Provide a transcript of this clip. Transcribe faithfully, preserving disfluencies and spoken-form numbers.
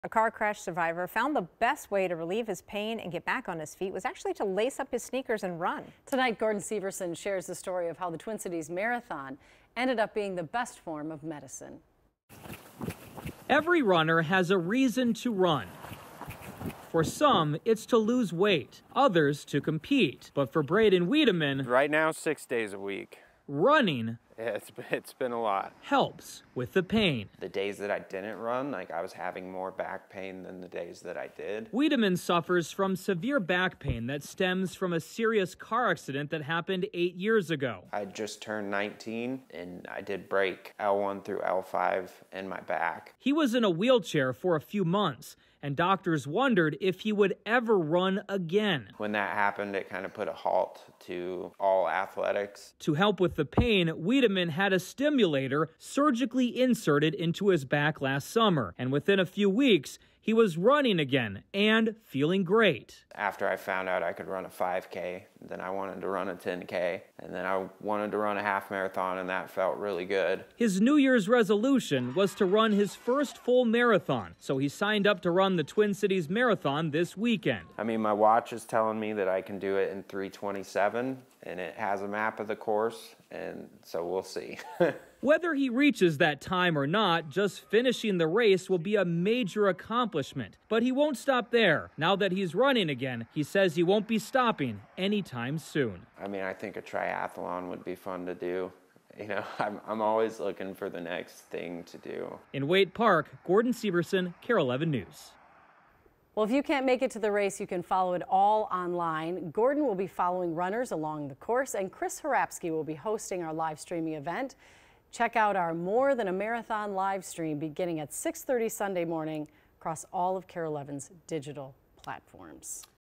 A car crash survivor found the best way to relieve his pain and get back on his feet was actually to lace up his sneakers and run. Tonight, Gordon Severson shares the story of how the Twin Cities Marathon ended up being the best form of medicine. Every runner has a reason to run. For some, it's to lose weight, others to compete. But for Braydon Wiedeman, right now, six days a week. Running Yeah, it's, it's been a lot. Helps with the pain. The days that I didn't run, like I was having more back pain than the days that I did. Wiedeman suffers from severe back pain that stems from a serious car accident that happened eight years ago. I just turned nineteen and I did break L one through L five in my back. He was in a wheelchair for a few months, and doctors wondered if he would ever run again. When that happened, it kind of put a halt to all athletics. To help with the pain, Wiedeman had a stimulator surgically inserted into his back last summer, and within a few weeks, he was running again and feeling great. After I found out I could run a five K, then I wanted to run a ten K, and then I wanted to run a half marathon, and that felt really good. His New Year's resolution was to run his first full marathon, so he signed up to run the Twin Cities Marathon this weekend. I mean, my watch is telling me that I can do it in three twenty-seven, and it has a map of the course, and so we'll see. Whether he reaches that time or not, just finishing the race will be a major accomplishment. But he won't stop there. Now that he's running again, he says he won't be stopping anytime soon. I mean, I think a triathlon would be fun to do. You know, I'm, I'm always looking for the next thing to do. In Waite Park, Gordon Severson, KARE eleven News. Well, if you can't make it to the race, you can follow it all online. Gordon will be following runners along the course, and Chris Harapsky will be hosting our live streaming event. Check out our More Than a Marathon live stream beginning at six thirty Sunday morning across all of KARE eleven's digital platforms.